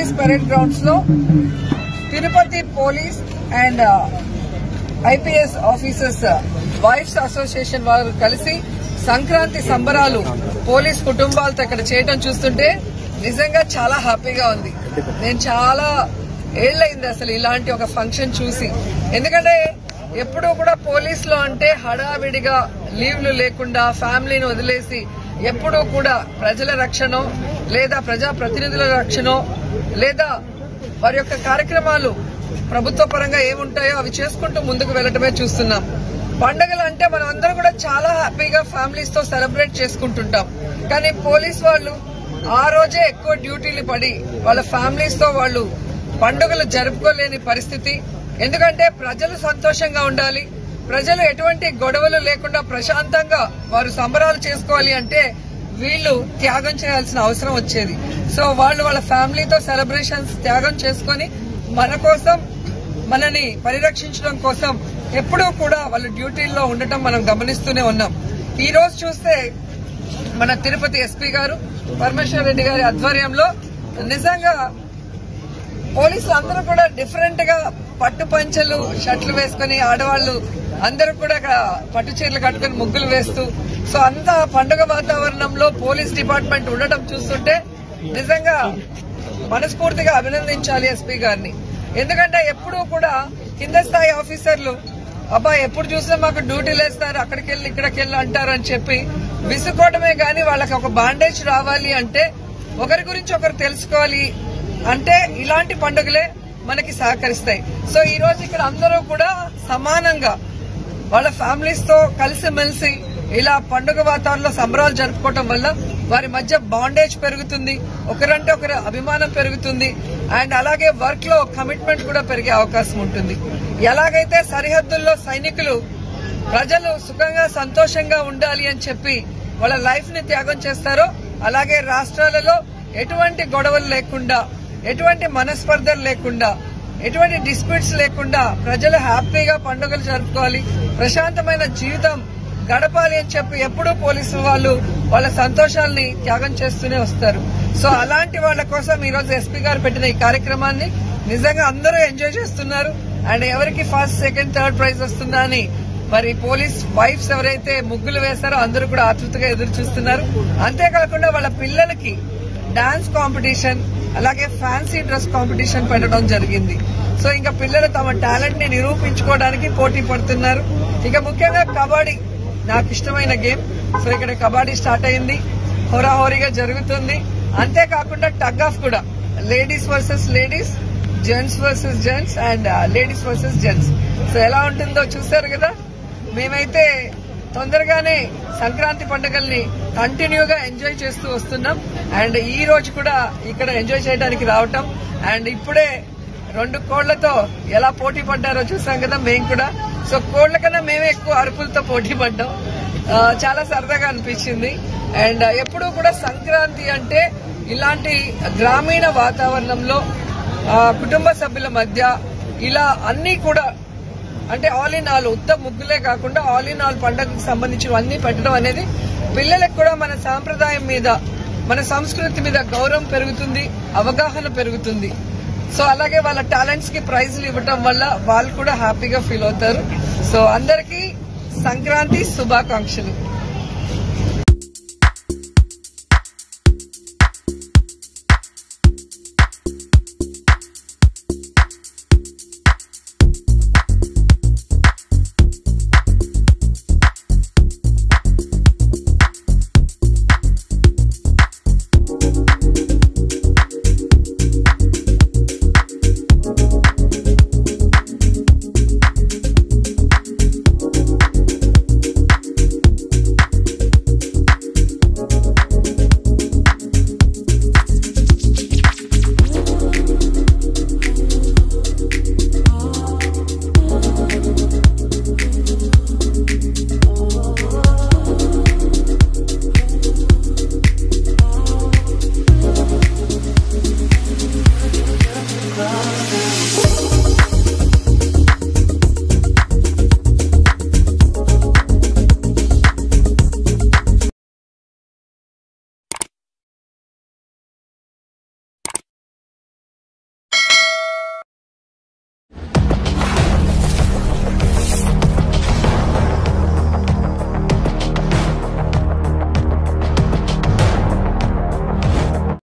Police parade grounds లో Tirupati police and IPS officers wives association వారు కలిసి సంక్రాంతి సంబరాలు పోలీస్ కుటుంబాలతో ఇక్కడ చేయడం చూస్తుంటే నిజంగా చాలా హ్యాపీగా ఉంది. నేను చాలా ఏళ్లైంది అసలు ఇలాంటి ఒక ఫంక్షన్ చూసి. ఎందుకంటే ఎప్పుడూ కూడా పోలీసులో అంటే హడావిడిగా లీవ్లు లేకుండా ఫ్యామిలీని వదిలేసి ఎప్పుడూ కూడా ప్రజల రక్షణ లేదా ప్రజా ప్రతినిధుల రక్షణ లేదా వారి యొక్క కార్యక్రమాలు ప్రభుత్వ పరంగా ఏముంటాయో అవి చేసుకుంటూ ముందుకు వెళ్లటమే చూస్తున్నాం. పండుగలు అంటే మనం అందరం కూడా చాలా హ్యాపీగా ఫ్యామిలీస్ తో సెలబ్రేట్ చేసుకుంటుంటాం. కానీ పోలీస్ వాళ్ళు ఆ రోజే ఎక్కువ డ్యూటీలు పడి వాళ్ళ ఫ్యామిలీస్ తో వాళ్ళు పండుగలు జరుపుకోలేని పరిస్థితి. ఎందుకంటే ప్రజలు సంతోషంగా ఉండాలి, ప్రజలు ఎటువంటి గొడవలు లేకుండా ప్రశాంతంగా వారు సంబరాలు చేసుకోవాలి అంటే వీళ్ళు త్యాగం చేయాల్సిన అవసరం వచ్చేది. సో వాళ్ళు వాళ్ళ ఫ్యామిలీతో సెలబ్రేషన్స్ త్యాగం చేసుకుని మన కోసం మనని పరిరక్షించడం కోసం ఎప్పుడూ కూడా వాళ్ళు డ్యూటీల్లో ఉండటం మనం గమనిస్తూనే ఉన్నాం. ఈ రోజు చూస్తే మన తిరుపతి ఎస్పీ గారు పరమేశ్వర్ రెడ్డి గారి ఆధ్వర్యంలో నిజంగా పోలీసులు అందరూ కూడా డిఫరెంట్ గా పట్టు పంచలు షర్ట్లు వేసుకుని ఆడవాళ్లు అందరూ కూడా అక్కడ పట్టు చీరలు కట్టుకుని ముగ్గులు వేస్తూ సో అంతా పండుగ వాతావరణంలో పోలీస్ డిపార్ట్మెంట్ ఉండటం చూస్తుంటే నిజంగా మనస్ఫూర్తిగా అభినందించాలి ఎస్పీ గారిని. ఎందుకంటే ఎప్పుడూ కూడా కింద స్థాయి ఆఫీసర్లు అబ్బా ఎప్పుడు చూసినా మాకు డ్యూటీలు వేస్తారు అక్కడికి వెళ్ళి ఇక్కడికి వెళ్ళి అంటారు అని చెప్పి విసుకోవడమే గాని వాళ్ళకి ఒక బాండేజ్ రావాలి అంటే ఒకరి గురించి ఒకరు తెలుసుకోవాలి అంటే ఇలాంటి పండుగలే మనకి సహకరిస్తాయి. సో ఈ రోజు ఇక్కడ అందరూ కూడా సమానంగా వాళ్ళ ఫ్యామిలీస్ తో కలిసిమెలిసి ఇలా పండుగ వాతావరణంలో సంబరాలు జరుపుకోవటం వల్ల వారి మధ్య బాండేజ్ పెరుగుతుంది, ఒకరంటే ఒకరి అభిమానం పెరుగుతుంది అండ్ అలాగే వర్క్ లో కమిట్మెంట్ కూడా పెరిగే అవకాశం ఉంటుంది. ఎలాగైతే సరిహద్దుల్లో సైనికులు ప్రజలు సుఖంగా సంతోషంగా ఉండాలి అని చెప్పి వాళ్ళ లైఫ్ ని త్యాగం చేస్తారో అలాగే రాష్ట్రాలలో ఎటువంటి గొడవలు లేకుండా ఎటువంటి మనస్పర్ధలు లేకుండా ఎటువంటి డిస్ప్యూట్స్ లేకుండా ప్రజలు హ్యాపీగా పండుగలు జరుపుకోవాలి, ప్రశాంతమైన జీవితం గడపాలి అని చెప్పి ఎప్పుడూ పోలీసు వాళ్ళు వాళ్ళ సంతోషాలని త్యాగం చేస్తూనే వస్తారు. సో అలాంటి వాళ్ళ కోసం ఈ రోజు ఎస్పీ గారు పెట్టిన ఈ కార్యక్రమాన్ని నిజంగా అందరూ ఎంజాయ్ చేస్తున్నారు. అండ్ ఎవరికి ఫస్ట్ సెకండ్ థర్డ్ ప్రైజ్ వస్తుందా అని మరి పోలీస్ వైఫ్స్ ఎవరైతే ముగ్గులు వేశారో అందరూ కూడా ఆతృతగా ఎదురు చూస్తున్నారు. అంతేకాకుండా వాళ్ళ పిల్లలకి డాన్స్ కాంపిటీషన్ అలాగే ఫ్యాన్సీ డ్రెస్ కాంపిటీషన్ పెట్టడం జరిగింది. సో ఇంకా పిల్లలు తమ టాలెంట్ ని నిరూపించుకోవడానికి పోటీ పడుతున్నారు. ఇక ముఖ్యంగా కబడ్డీ నాకు ఇష్టమైన గేమ్. సో ఇక్కడ కబడ్డీ స్టార్ట్ అయింది, హోరాహోరీగా జరుగుతుంది. అంతేకాకుండా టగ్ ఆఫ్ కూడా ladies versus ladies, gents versus gents and ladies versus gents. So ఎలా ఉంటుందో చూసారు కదా. మేమైతే తొందరగానే సంక్రాంతి పండుగల్ని కంటిన్యూగా ఎంజాయ్ చేస్తూ వస్తున్నాం. అండ్ ఈ రోజు కూడా ఇక్కడ ఎంజాయ్ చేయడానికి రావటం అండ్ ఇప్పుడే 2 కోళ్లతో ఎలా పోటీ పడ్డారో చూసాం కదా మేము కూడా. సో కోళ్ల కన్నా మేమే ఎక్కువ అరుపులతో పోటీ పడ్డాం. చాలా సరదాగా అనిపించింది. అండ్ ఎప్పుడూ కూడా సంక్రాంతి అంటే ఇలాంటి గ్రామీణ వాతావరణంలో కుటుంబ సభ్యుల మధ్య ఇలా అన్ని కూడా అంటే ఆల్ ఇన్ ఆల్ ఉత్త ముగ్గులే కాకుండా ఆల్ ఇన్ ఆల్ పండుగకు సంబంధించినవన్నీ పెట్టడం అనేది పిల్లలకు కూడా మన సాంప్రదాయం మీద మన సంస్కృతి మీద గౌరవం పెరుగుతుంది, అవగాహన పెరుగుతుంది. సో అలాగే వాళ్ళ టాలెంట్స్ కి ప్రైజ్లు ఇవ్వటం వల్ల వాళ్ళు కూడా హ్యాపీగా ఫీల్ అవుతారు. సో అందరికీ సంక్రాంతి శుభాకాంక్షలు.